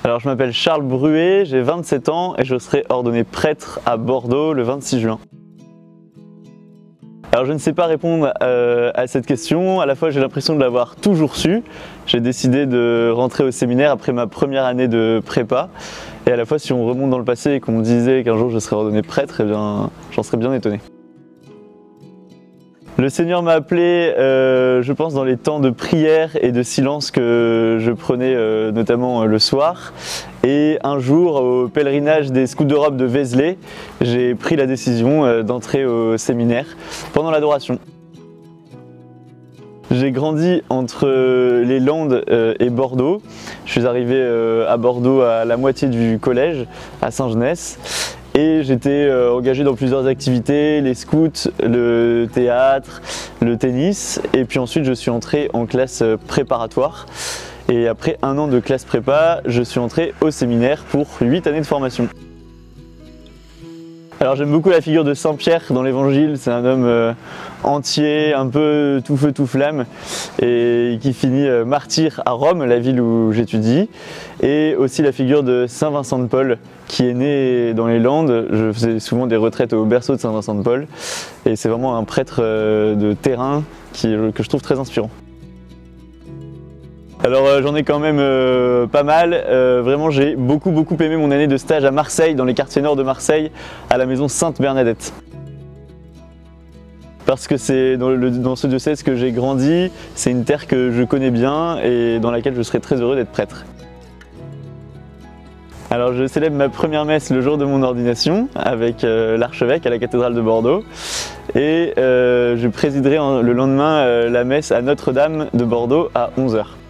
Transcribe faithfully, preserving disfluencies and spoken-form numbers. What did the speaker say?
Alors je m'appelle Charles Bruet, j'ai vingt-sept ans et je serai ordonné prêtre à Bordeaux le vingt-six juin. Alors je ne sais pas répondre euh, à cette question, à la fois j'ai l'impression de l'avoir toujours su. J'ai décidé de rentrer au séminaire après ma première année de prépa. Et à la fois si on remonte dans le passé et qu'on me disait qu'un jour je serais ordonné prêtre, eh bien j'en serais bien étonné. Le Seigneur m'a appelé, euh, je pense, dans les temps de prière et de silence que je prenais euh, notamment euh, le soir. Et un jour, au pèlerinage des Scouts d'Europe de Vézelay, j'ai pris la décision euh, d'entrer au séminaire pendant l'adoration. J'ai grandi entre les Landes euh, et Bordeaux. Je suis arrivé euh, à Bordeaux à la moitié du collège, à Saint-Genès. Et j'étais euh, engagé dans plusieurs activités, les scouts, le théâtre, le tennis. Et puis ensuite je suis entré en classe préparatoire. Et après un an de classe prépa, je suis entré au séminaire pour huit années de formation. Alors j'aime beaucoup la figure de Saint Pierre dans l'Évangile, c'est un homme euh, entier, un peu tout feu tout flamme et qui finit euh, martyr à Rome, la ville où j'étudie. Et aussi la figure de Saint Vincent de Paul qui est né dans les Landes. Je faisais souvent des retraites au berceau de Saint Vincent de Paul et c'est vraiment un prêtre euh, de terrain qui, que je trouve très inspirant. Alors euh, j'en ai quand même euh, pas mal, euh, vraiment j'ai beaucoup beaucoup aimé mon année de stage à Marseille, dans les quartiers nord de Marseille, à la maison Sainte-Bernadette. Parce que c'est dans, le, dans ce diocèse que j'ai grandi, c'est une terre que je connais bien et dans laquelle je serais très heureux d'être prêtre. Alors je célèbre ma première messe le jour de mon ordination avec euh, l'archevêque à la cathédrale de Bordeaux et euh, je présiderai en, le lendemain euh, la messe à Notre-Dame de Bordeaux à onze heures.